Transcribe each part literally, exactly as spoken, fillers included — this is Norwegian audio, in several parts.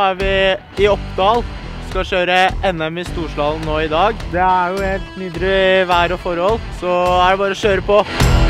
er vi i Oppdal. Skal kjøre N M i Storslalom nå i dag. Det er jo helt nydelig vær og forhold, så er det bare å kjøre på.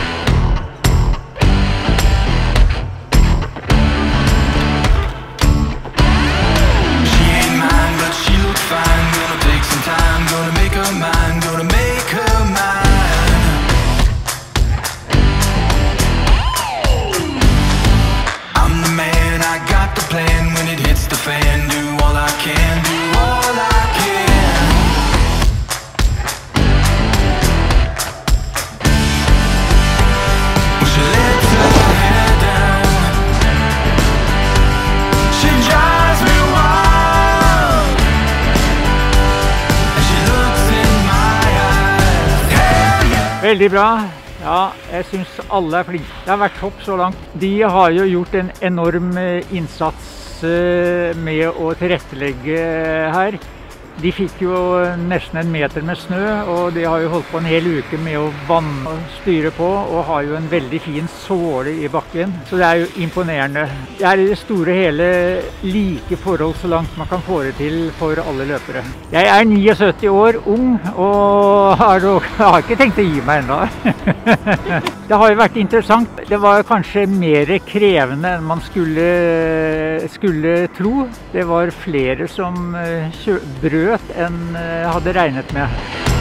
Veldig bra. Ja, jeg synes alle er flinke. Det har vært topp så langt. De har jo gjort en enorm innsats med å tilrettelegge her. De fikk jo nesten en meter med snø, og de har jo holdt på en hel uke med å vanne og styre på, og har jo en veldig fin såle i bakken. Så det er jo imponerende. Det er i det store hele like forhold så langt man kan få det til for alle løpere. Jeg er syttini år, ung, og har, har ikke tenkt å gi meg ennå. Det har jo vært interessant. Det var kanskje mer krevende enn man skulle, skulle tro. Det var flere som brøt enn jeg hadde regnet med.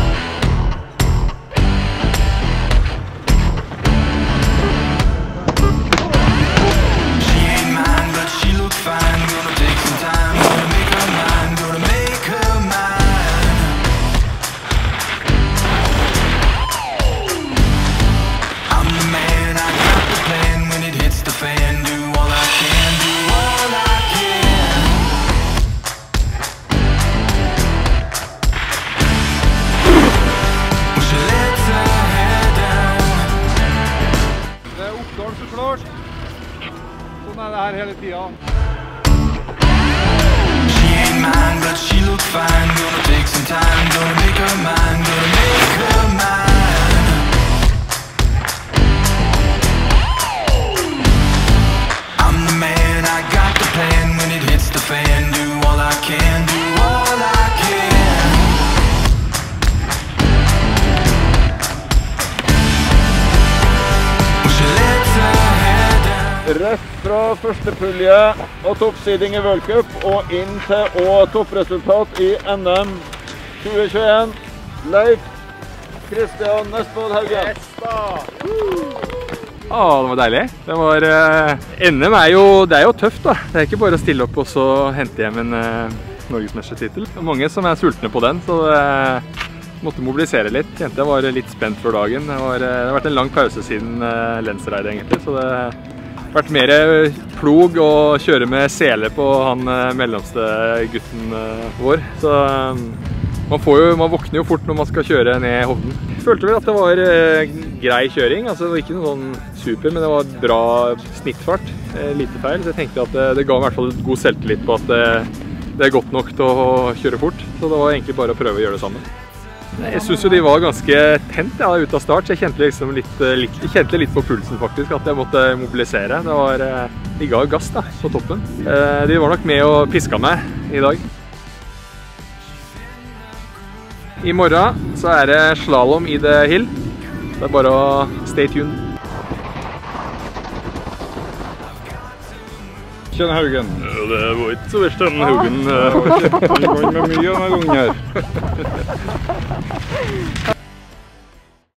Sånn er det her hele tiden. Rett fra første pulje og toppsiding i World Cup og inn til og toppresultat i N M tjue tjueen. Leif Kristian Nestbåd Haugen. Ja, det var deilig. Det var, uh, N M er jo, det er jo tøft da. Det er ikke bare å stille opp og så hente hjem en uh, Norgesmestertittel. Det er mange som er sultne på den, så uh, måtte mobilisere litt. Kjente jeg var litt spent for dagen. Det, var, uh, det har vært en lang pause siden uh, lensreidet egentlig, så det Det har vært mer plog og kjøre med sele på han mellomste gutten vår. Så man, får jo, man våkner jo fort når man skal kjøre ned Hovden. Jeg følte vel at det var grei kjøring. Altså, det var ikke noe sånn super, men det var bra snittfart. Lite feil, så jeg tenkte at det, det ga i hvert fall god selvtillit på at det, det er godt nok til å kjøre fort. Så det var egentlig bare å prøve å gjøre det sammen. Jeg synes jo de var ganske tent ja, ut av start, så jeg kjente, liksom litt, litt, jeg kjente litt på pulsen faktisk, at jeg måtte mobilisere. Det var, de ga gass da, på toppen. De var nok med og piska meg i dag. I morgen så er det slalom i The Hill. Det er bare å stay tuned. Kjenne Haugen. Ja, det var ikke så verst den Haugen. Han vant med mye denne gangen her.